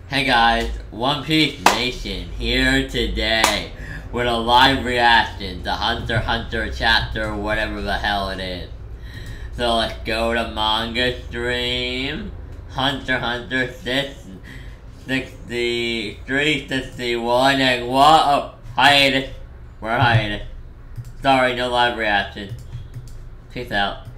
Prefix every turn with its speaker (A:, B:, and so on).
A: Hey guys, One Piece Nation here today with a live reaction to Hunter x Hunter chapter whatever the hell it is. So let's go to manga stream, Hunter x Hunter 663, 61, and what? Oh, hiatus. We're hiatus. Sorry, no live reaction. Peace out.